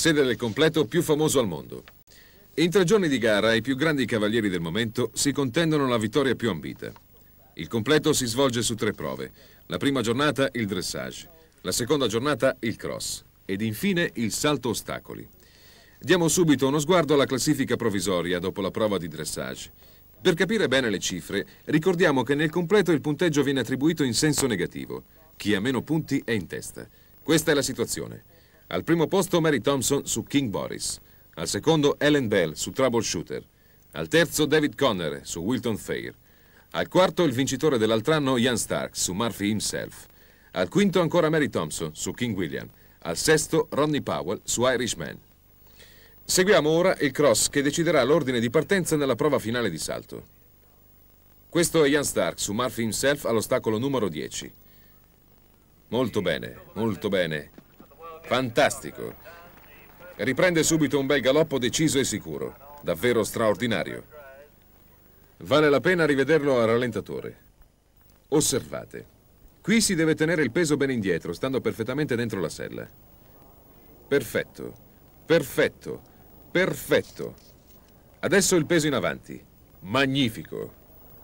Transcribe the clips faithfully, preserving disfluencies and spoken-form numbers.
sede del completo più famoso al mondo. In tre giorni di gara i più grandi cavalieri del momento si contendono la vittoria più ambita. Il completo si svolge su tre prove. La prima giornata il dressage, la seconda giornata il cross ed infine il salto ostacoli. Diamo subito uno sguardo alla classifica provvisoria dopo la prova di dressage. Per capire bene le cifre, ricordiamo che nel completo il punteggio viene attribuito in senso negativo. Chi ha meno punti è in testa. Questa è la situazione. Al primo posto Mary Thompson su King Boris. Al secondo Ellen Bell su Troubleshooter. Al terzo David Conner su Wilton Fair. Al quarto il vincitore dell'altro anno Ian Stark su Murphy Himself. Al quinto ancora Mary Thompson su King William. Al sesto Rodney Powell su Irishman. Seguiamo ora il cross che deciderà l'ordine di partenza nella prova finale di salto. Questo è Ian Stark su Murphy Himself all'ostacolo numero dieci. Molto bene, molto bene. Fantastico. Riprende subito un bel galoppo deciso e sicuro. Davvero straordinario. Vale la pena rivederlo a rallentatore. Osservate. Qui si deve tenere il peso ben indietro, stando perfettamente dentro la sella. Perfetto. Perfetto. Perfetto. Adesso il peso in avanti. Magnifico.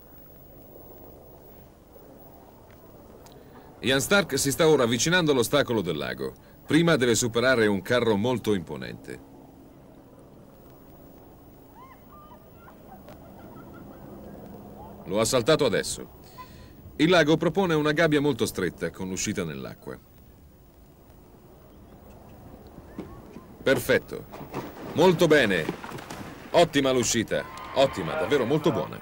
Ian Stark si sta ora avvicinando all'ostacolo del lago. Prima deve superare un carro molto imponente. Lo ha saltato adesso. Il lago propone una gabbia molto stretta con l'uscita nell'acqua. Perfetto. Molto bene. Ottima l'uscita. Ottima, davvero molto buona.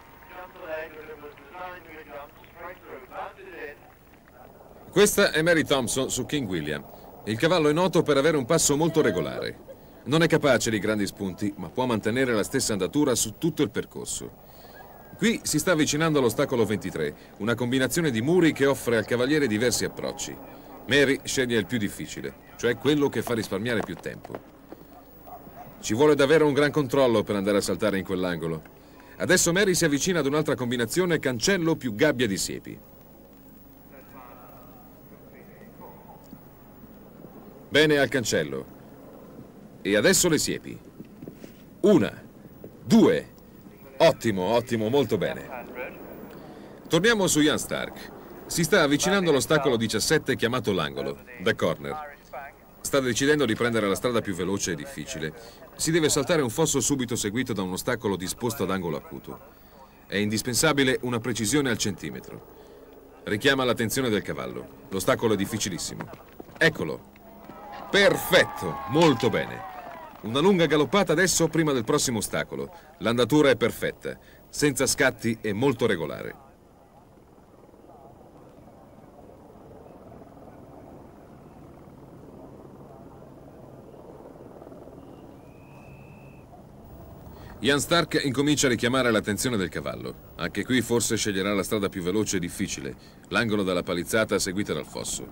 Questa è Mary Thompson su King William. Il cavallo è noto per avere un passo molto regolare. Non è capace di grandi spunti, ma può mantenere la stessa andatura su tutto il percorso. Qui si sta avvicinando all'ostacolo ventitré, una combinazione di muri che offre al cavaliere diversi approcci. Mary sceglie il più difficile, cioè quello che fa risparmiare più tempo. Ci vuole davvero un gran controllo per andare a saltare in quell'angolo. Adesso Mary si avvicina ad un'altra combinazione cancello più gabbia di siepi. Bene al cancello. E adesso le siepi. Una, due. Ottimo, ottimo, molto bene. Torniamo su Ian Stark. Si sta avvicinando all'ostacolo diciassette chiamato l'angolo, da corner. Sta decidendo di prendere la strada più veloce e difficile. Si deve saltare un fosso subito seguito da un ostacolo disposto ad angolo acuto. È indispensabile una precisione al centimetro. Richiama l'attenzione del cavallo. L'ostacolo è difficilissimo. Eccolo. Perfetto, molto bene. Una lunga galoppata adesso prima del prossimo ostacolo. L'andatura è perfetta, senza scatti e molto regolare. Ian Stark incomincia a richiamare l'attenzione del cavallo. Anche qui forse sceglierà la strada più veloce e difficile, l'angolo della palizzata seguita dal fosso.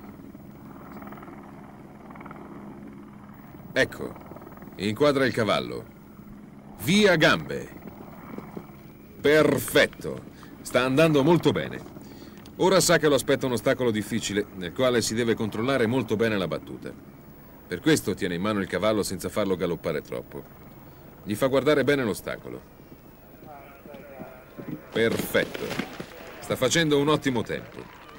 Ecco, inquadra il cavallo. Via gambe. Perfetto. Sta andando molto bene. Ora sa che lo aspetta un ostacolo difficile, nel quale si deve controllare molto bene la battuta. Per questo tiene in mano il cavallo senza farlo galoppare troppo. Gli fa guardare bene l'ostacolo. Perfetto. Sta facendo un ottimo tempo.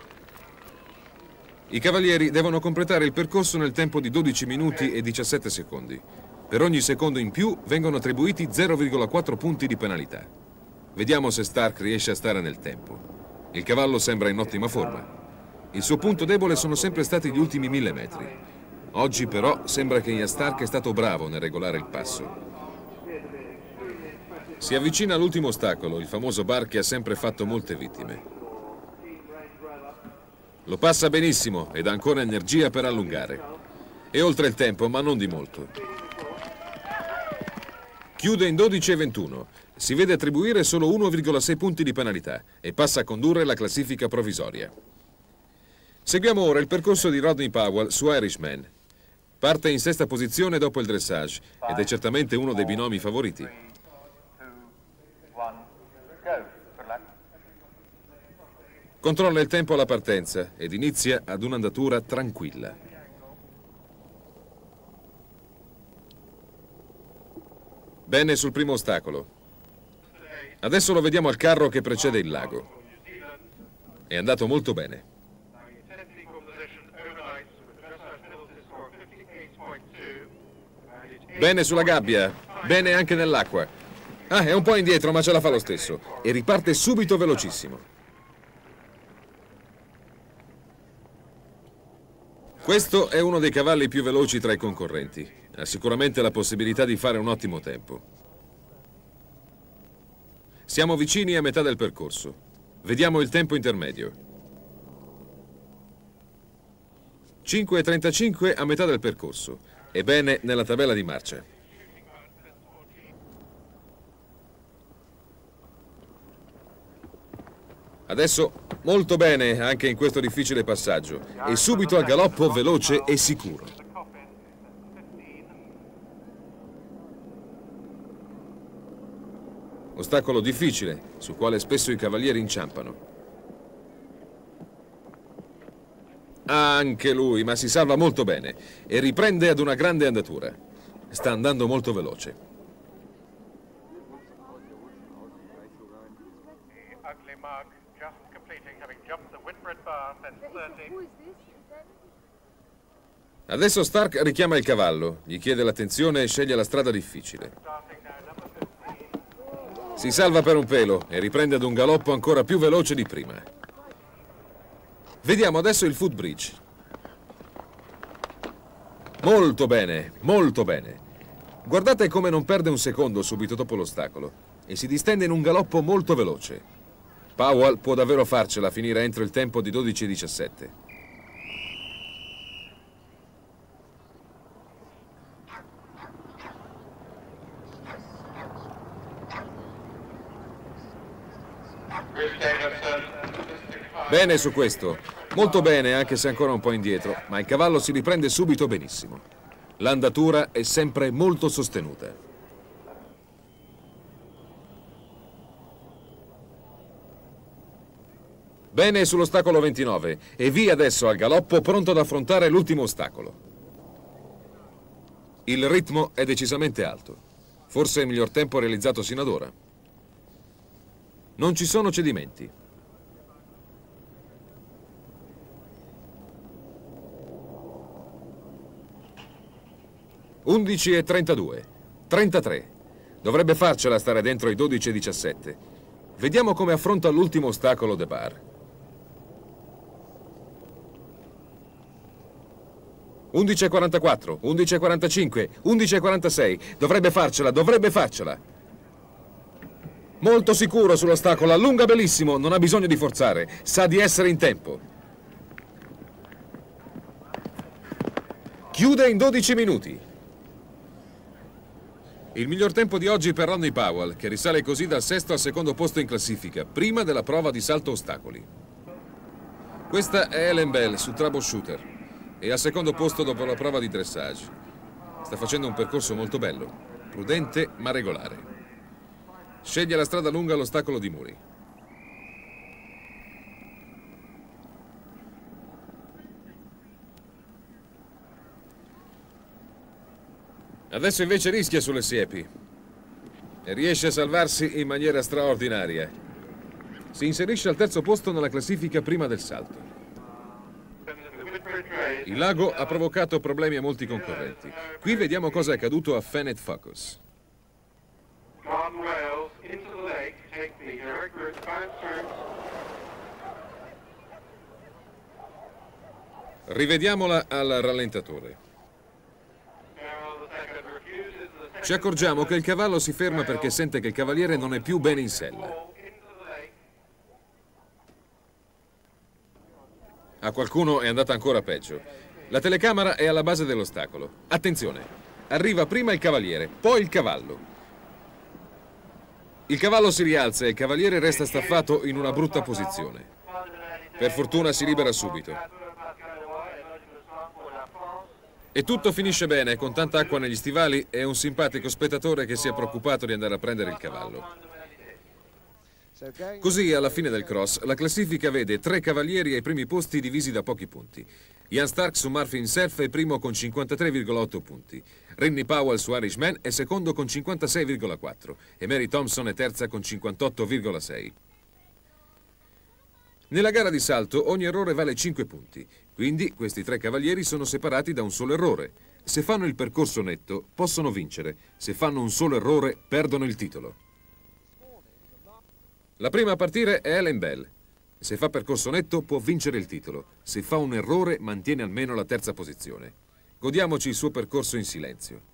I cavalieri devono completare il percorso nel tempo di dodici minuti e diciassette secondi. Per ogni secondo in più vengono attribuiti zero virgola quattro punti di penalità. Vediamo se Stark riesce a stare nel tempo. Il cavallo sembra in ottima forma. Il suo punto debole sono sempre stati gli ultimi mille metri. Oggi però sembra che Ian Stark è stato bravo nel regolare il passo. Si avvicina all'ultimo ostacolo, il famoso bar che ha sempre fatto molte vittime. Lo passa benissimo ed ha ancora energia per allungare. È oltre il tempo, ma non di molto. Chiude in dodici e ventuno. Si vede attribuire solo uno virgola sei punti di penalità e passa a condurre la classifica provvisoria. Seguiamo ora il percorso di Rodney Powell su Irishman. Parte in sesta posizione dopo il dressage ed è certamente uno dei binomi favoriti. Controlla il tempo alla partenza ed inizia ad un'andatura tranquilla. Bene sul primo ostacolo. Adesso lo vediamo al carro che precede il lago. È andato molto bene. Bene sulla gabbia. Bene anche nell'acqua. Ah, è un po' indietro, ma ce la fa lo stesso. E riparte subito velocissimo. Questo è uno dei cavalli più veloci tra i concorrenti. Ha sicuramente la possibilità di fare un ottimo tempo. Siamo vicini a metà del percorso. Vediamo il tempo intermedio. cinque e trentacinque a metà del percorso. È bene nella tabella di marcia. Adesso molto bene anche in questo difficile passaggio e subito al galoppo veloce e sicuro. Ostacolo difficile, sul quale spesso i cavalieri inciampano. Anche lui, ma si salva molto bene e riprende ad una grande andatura. Sta andando molto veloce. Adesso Stark richiama il cavallo, gli chiede l'attenzione e sceglie la strada difficile. Si salva per un pelo e riprende ad un galoppo ancora più veloce di prima. Vediamo adesso il footbridge. Molto bene, molto bene. Guardate come non perde un secondo subito dopo l'ostacolo e si distende in un galoppo molto veloce. Powell può davvero farcela finire entro il tempo di dodici e diciassette. Bene su questo, molto bene anche se ancora un po' indietro, ma il cavallo si riprende subito benissimo. L'andatura è sempre molto sostenuta. Bene sull'ostacolo ventinove e via adesso al galoppo pronto ad affrontare l'ultimo ostacolo. Il ritmo è decisamente alto, forse il miglior tempo realizzato sino ad ora. Non ci sono cedimenti. undici e trentadue, trentatré. Dovrebbe farcela stare dentro i dodici e diciassette. Vediamo come affronta l'ultimo ostacolo De Bar. undici e quarantaquattro, undici e quarantacinque, undici e quarantasei. Dovrebbe farcela, dovrebbe farcela. Molto sicuro sull'ostacolo, allunga benissimo, non ha bisogno di forzare, sa di essere in tempo. Chiude in dodici minuti. Il miglior tempo di oggi per Ronnie Powell, che risale così dal sesto al secondo posto in classifica, prima della prova di salto ostacoli. Questa è Ellen Bell su troubleshooter e al secondo posto dopo la prova di dressage. Sta facendo un percorso molto bello, prudente ma regolare. Sceglie la strada lunga all'ostacolo di Muri. Adesso invece rischia sulle siepi e riesce a salvarsi in maniera straordinaria. Si inserisce al terzo posto nella classifica prima del salto. Il lago ha provocato problemi a molti concorrenti. Qui vediamo cosa è accaduto a Fennet Focus. Rivediamola al rallentatore. Ci accorgiamo che il cavallo si ferma perché sente che il cavaliere non è più bene in sella. A qualcuno è andata ancora peggio. La telecamera è alla base dell'ostacolo. Attenzione, arriva prima il cavaliere, poi il cavallo. Il cavallo si rialza e il cavaliere resta staffato in una brutta posizione. Per fortuna si libera subito. E tutto finisce bene, con tanta acqua negli stivali e un simpatico spettatore che si è preoccupato di andare a prendere il cavallo. Così, alla fine del cross, la classifica vede tre cavalieri ai primi posti divisi da pochi punti. Ian Stark su Marfin Cerf è primo con cinquantatré virgola otto punti. Rodney Powell su Irishman è secondo con cinquantasei virgola quattro e Mary Thompson è terza con cinquantotto virgola sei. Nella gara di salto ogni errore vale cinque punti, quindi questi tre cavalieri sono separati da un solo errore. Se fanno il percorso netto, possono vincere. Se fanno un solo errore, perdono il titolo. La prima a partire è Helen Bell. Se fa percorso netto, può vincere il titolo. Se fa un errore, mantiene almeno la terza posizione. Godiamoci il suo percorso in silenzio.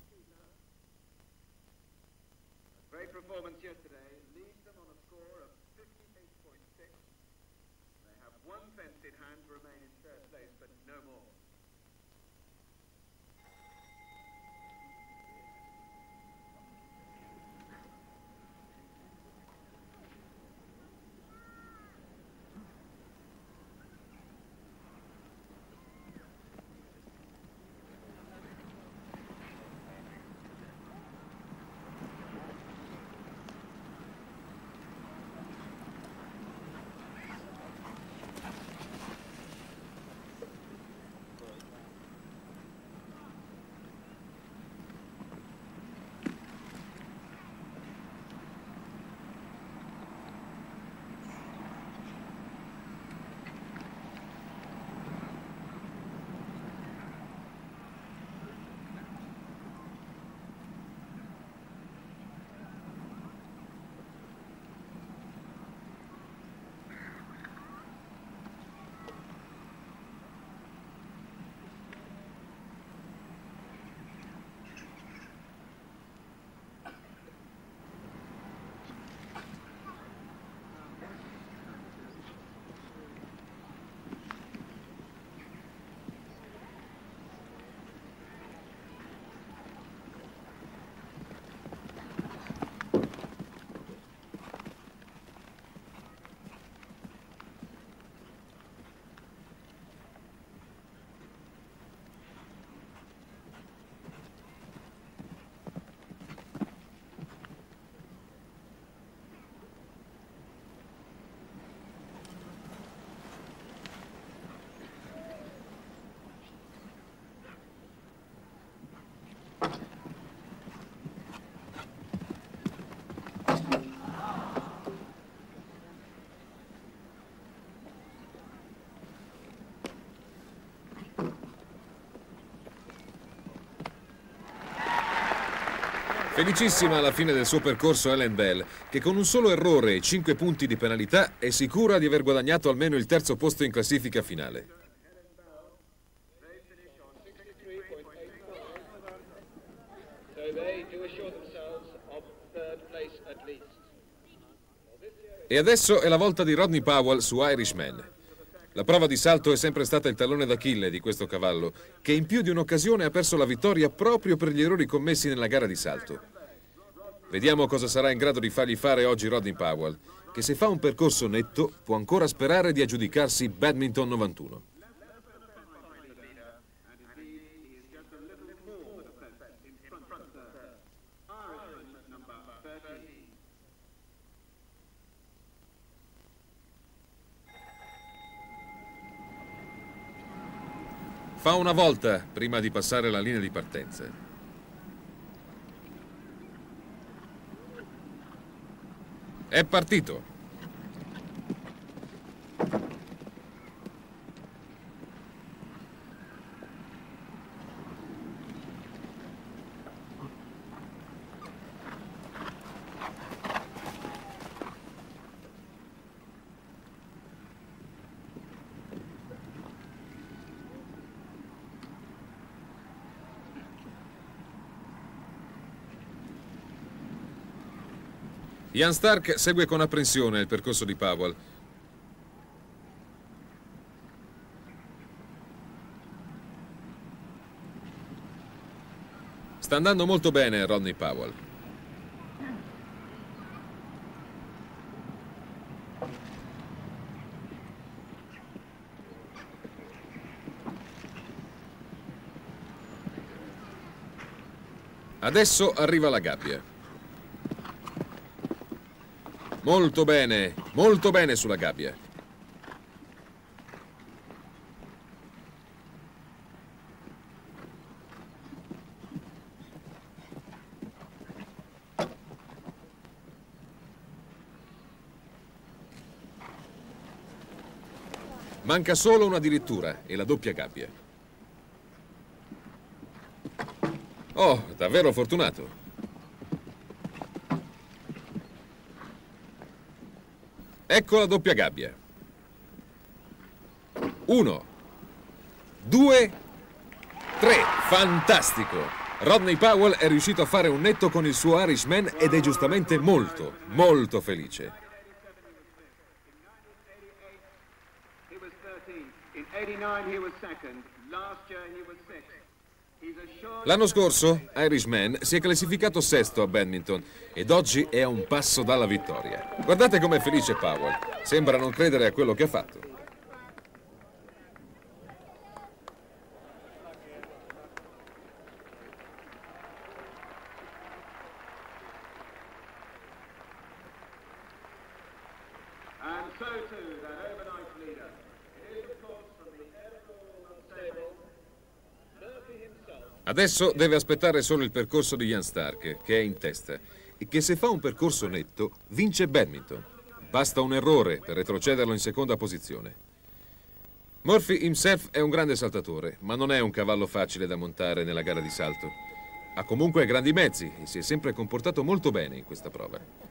Felicissima alla fine del suo percorso Helen Bell, che con un solo errore e cinque punti di penalità è sicura di aver guadagnato almeno il terzo posto in classifica finale. E adesso è la volta di Rodney Powell su Irishman. La prova di salto è sempre stata il tallone d'Achille di questo cavallo, che in più di un'occasione ha perso la vittoria proprio per gli errori commessi nella gara di salto. Vediamo cosa sarà in grado di fargli fare oggi Rodney Powell, che se fa un percorso netto può ancora sperare di aggiudicarsi Badminton novantuno. Fa una volta prima di passare la linea di partenza. È partito. Ian Stark segue con apprensione il percorso di Powell. Sta andando molto bene Rodney Powell. Adesso arriva la gabbia. Molto bene, molto bene sulla gabbia. Manca solo una dirittura e la doppia gabbia. Oh, davvero fortunato. Ecco la doppia gabbia. Uno, due, tre. Fantastico! Rodney Powell è riuscito a fare un netto con il suo Irishman ed è giustamente molto, molto felice. L'anno scorso, Irishman si è classificato sesto a badminton ed oggi è a un passo dalla vittoria. Guardate com'è felice Powell. Sembra non credere a quello che ha fatto. And so too, that overnight leader. It is, of course, from the ever unstable Murphy himself. Adesso deve aspettare solo il percorso di Ian Stark, che è in testa, e che se fa un percorso netto, vince badminton. Basta un errore per retrocederlo in seconda posizione. Murphy himself è un grande saltatore, ma non è un cavallo facile da montare nella gara di salto. Ha comunque grandi mezzi e si è sempre comportato molto bene in questa prova.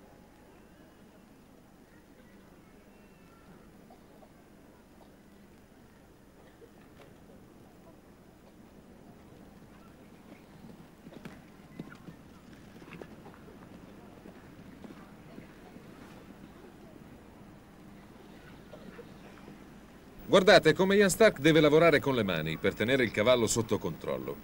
Guardate come Ian Stark deve lavorare con le mani per tenere il cavallo sotto controllo.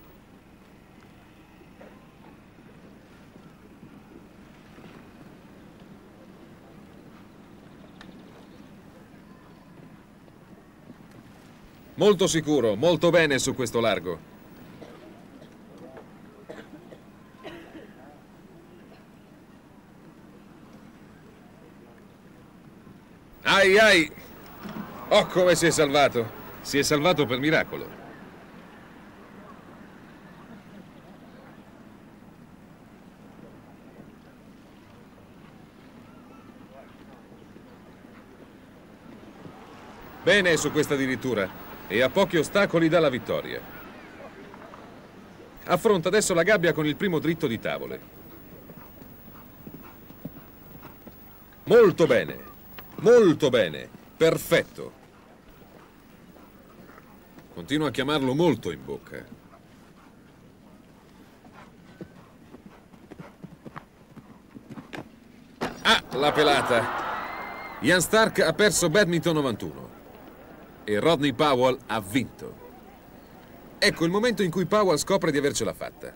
Molto sicuro, molto bene su questo largo. Ai ai! Oh, come si è salvato! Si è salvato per miracolo. Bene su questa dirittura e a pochi ostacoli dalla vittoria. Affronta adesso la gabbia con il primo dritto di tavole. Molto bene, molto bene, perfetto. Continuo a chiamarlo molto in bocca. Ah, la pelata. Ian Stark ha perso badminton novantuno e Rodney Powell ha vinto. Ecco il momento in cui Powell scopre di avercela fatta.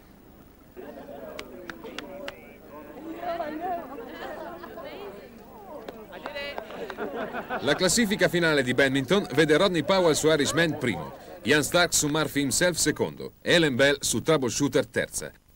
La classifica finale di badminton vede Rodney Powell su Irishman primo, Ian Stark su Murphy himself secondo, Helen Bell su Troubleshooter terza.